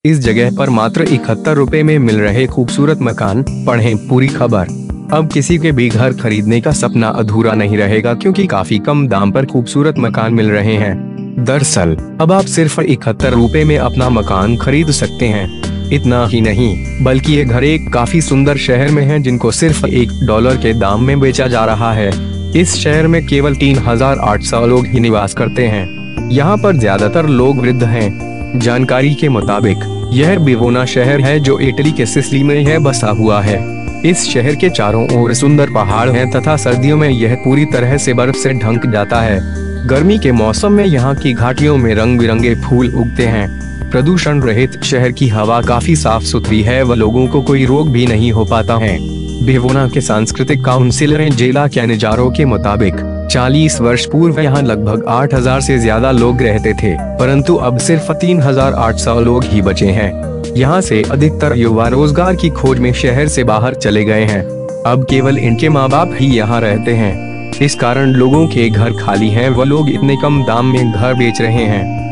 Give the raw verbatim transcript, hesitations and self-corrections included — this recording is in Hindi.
इस जगह पर मात्र इकहत्तर रुपए में मिल रहे खूबसूरत मकान। पढ़ें पूरी खबर। अब किसी के भी घर खरीदने का सपना अधूरा नहीं रहेगा, क्योंकि काफी कम दाम पर खूबसूरत मकान मिल रहे हैं। दरअसल अब आप सिर्फ इकहत्तर रुपए में अपना मकान खरीद सकते हैं। इतना ही नहीं, बल्कि ये घर एक काफी सुंदर शहर में है, जिनको सिर्फ एक डॉलर के दाम में बेचा जा रहा है। इस शहर में केवल तीन हजार आठ सौ लोग ही निवास करते हैं। यहाँ पर ज्यादातर लोग वृद्ध हैं। जानकारी के मुताबिक यह बिवोना शहर है, जो इटली के सिसिली में है बसा हुआ है। इस शहर के चारों ओर सुंदर पहाड़ हैं तथा सर्दियों में यह पूरी तरह से बर्फ से ढक जाता है। गर्मी के मौसम में यहाँ की घाटियों में रंग बिरंगे फूल उगते हैं। प्रदूषण रहित शहर की हवा काफी साफ सुथरी है व लोगों को कोई रोग भी नहीं हो पाता है। बिवोना के सांस्कृतिक काउंसिलर जेला कैनिजारो के मुताबिक चालीस वर्ष पूर्व यहाँ लगभग आठ हजार से ज्यादा लोग रहते थे, परंतु अब सिर्फ तीन हजार आठ सौ लोग ही बचे हैं। यहाँ से अधिकतर युवा रोजगार की खोज में शहर से बाहर चले गए हैं। अब केवल इनके माँ बाप ही यहाँ रहते हैं। इस कारण लोगों के घर खाली हैं व लोग इतने कम दाम में घर बेच रहे हैं।